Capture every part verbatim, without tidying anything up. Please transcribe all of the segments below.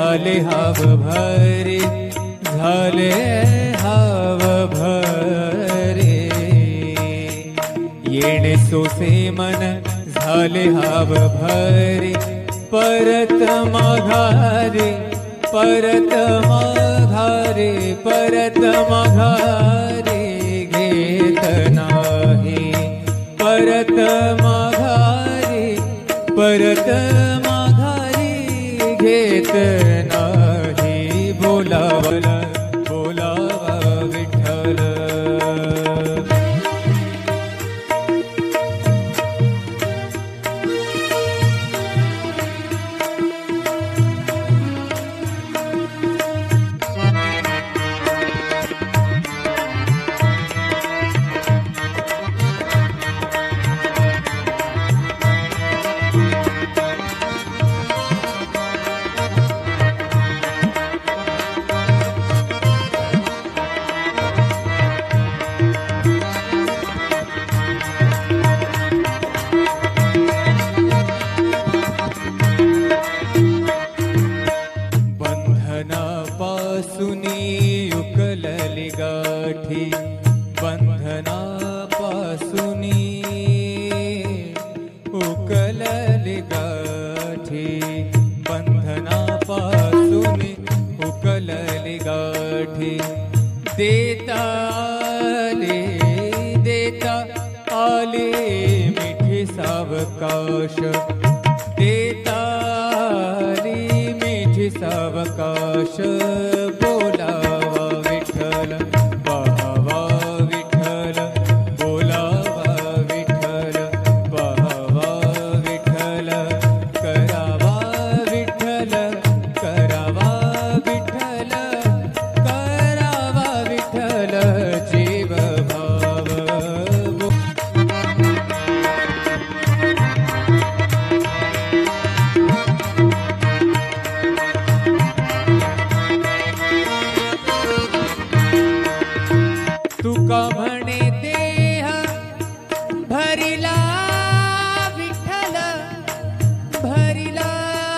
झाले हाव भरे, झाले हाव भरे. येणे सोसे मन झाले हाव भरे, परत माघारे, परत माघारे, परत माघारे घेत नाही. परत माघारे, परत माघारी घेत नाही. बोलावला बोलावा विठ्ठल. उकलली गाठी, बंधनापासूनी उकलली गाठी, बंधनापासूनी उकलली गाठी. देता आले, देता आले मिठी सावकाश, देता आली मिठी सावकाश. बोलावा विठ्ठल, पाहावा विठ्ठल, बोलावा विठ्ठल, पाहावा विठ्ठल. करावा विठ्ठल, करावा विठ्ठल, करावा विठ्ठल जीव भाव. तुका म्हणे देह भरिला विठ्ठल, भरिला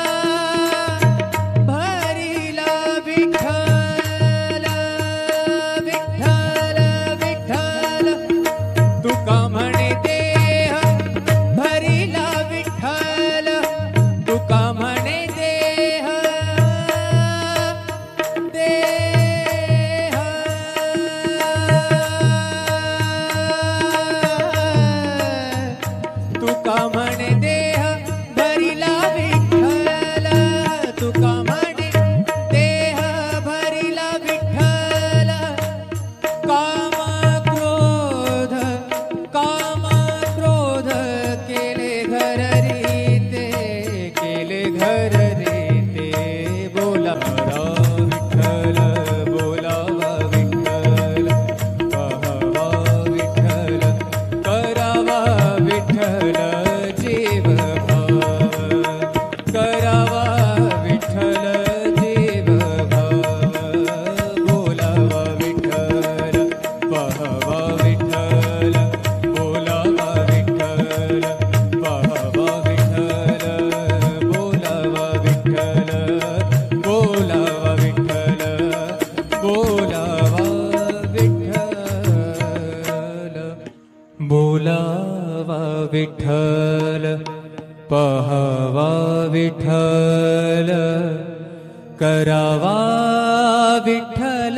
भरिला विठ्ठल, विठ्ठल विठ्ठल. तुका म्हणे देह भरिला विठ्ठल, तुका म्हणे देह देह तुका म्हणे देह भरिला विठ्ठल, तुका म्हणे देह भरिला विठ्ठल. काम क्रोध, काम क्रोध केले घर रीते, केले घर रीते. बोलावा विठ्ठल, बोलावा विठ्ठल, पाहावा विठ्ठल, करावा विठ्ठल जीव भाव. करावा विठ्ठल जीव भाव. बोलावा विठ्ठल, पाहावा विठ्ठल, बोलावा विठ्ठल, पाहावा विठ्ठल, बोलावा विठ्ठल, बोलावा विठ्ठल, बोलावा विठ्ठल. बोलावा विठ्ठल, पाहावा विठ्ठल, करावा विठ्ठल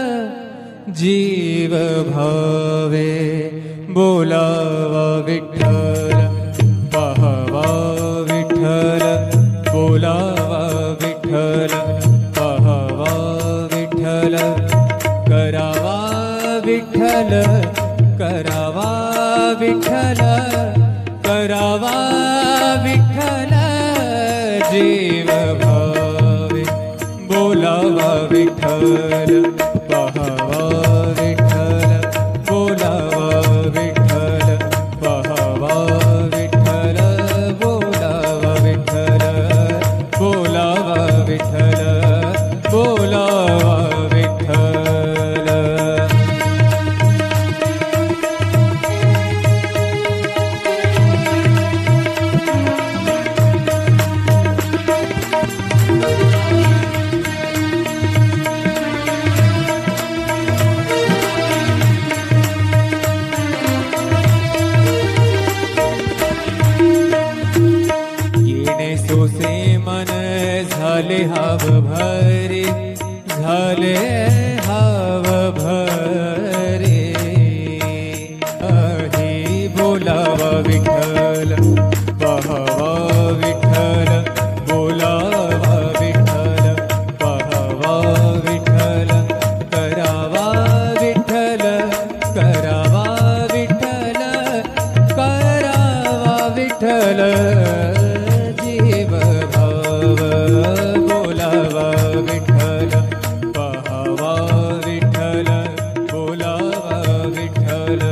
जीव भावे. बोलावा विठ्ठल, पाहावा विठ्ठल, बोलावा विठ्ठल, पाहावा विठ्ठल, करावा विठ्ठल, करावा विठ्ठल, करावा विठ्ठल जीव भावे. बोलावा विठ्ठल, पाहावा विठ्ठल, बोलावा विठ्ठल, पाहावा विठ्ठल, बोलावा विठ्ठल, बोलावा विठ्ठल, बोलावा विठ्ठल. झाले हाव भरे, झाले हाव भरे. अही बोलावा विठ्ठल, पहावा विठ्ठल, बोलावा विठ्ठल, पहावा विठ्ठल, करावा विठ्ठल, करावा विठ्ठल, करावा विठ्ठल. जीव भाव बोलावा विठ्ठल, पहावा विठ्ठल, बोलावा विठ्ठल.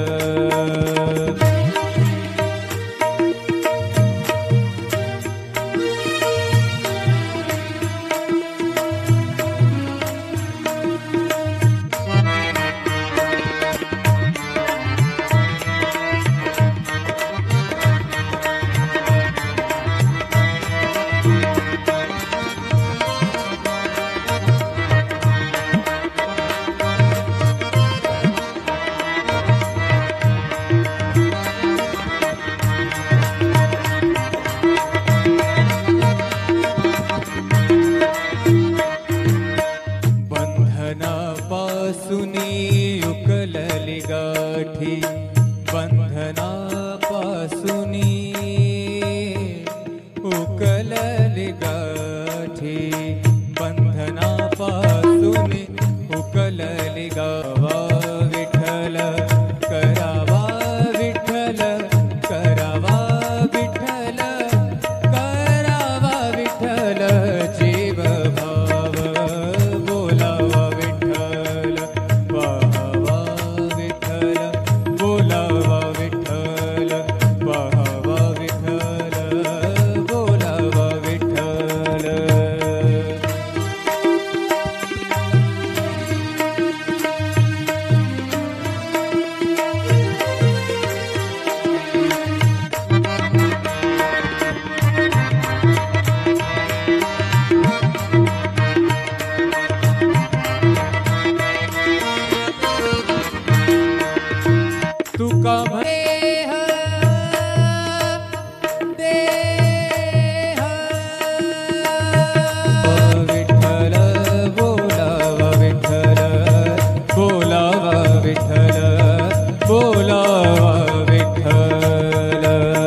बंधनापासूनी उकलली गाठी, बंधनापासूनी उकलली गाठी, बंधनापासूनी उकलली गावा विठ्ठल, करावा विठ्ठल, करावा विठ्ठल, करावा विठ्ठल. जीव भाव बोलावा विठ्ठल, पहावा विठ्ठल, बोलावा विठ्ठल, पहावा विठ्ठल, बोलावा विठ्ठल. तुका देह देह विठ्ठल, बोलावा विठ्ठल, बोलावा विठ्ठल, बोलावा विठ्ठल.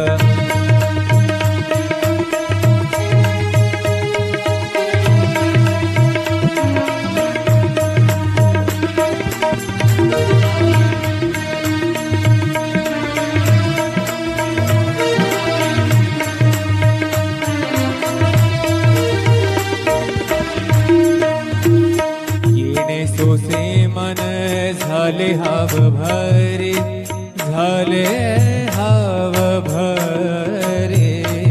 सोसे मन झाले हाव भरे, झाले हाव भरे.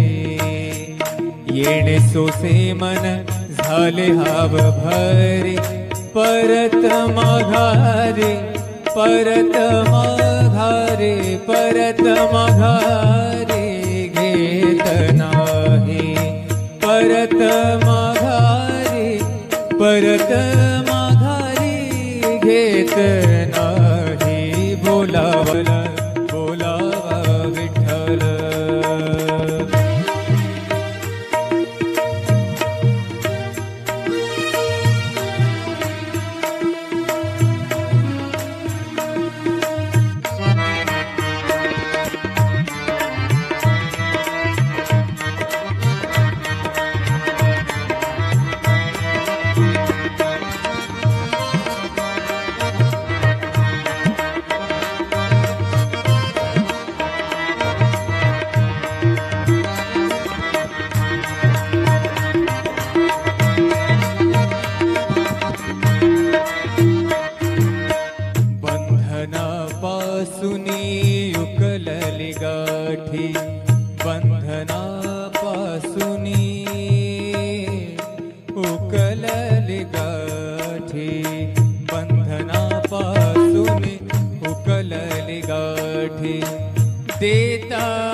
येणे सोसे मन झाले हाव भरे, परत माघारे, परत माघारे, परत माघारे घेत नाही, परत माघारे, परत माघारी घेत नाही. बोलावला बोलावा विठ्ठल. बंधनापासूनी उकलली गाठी, बंधनापासूनी उकलली गाठी, बंधनापासूनी उकलली गाठी. देता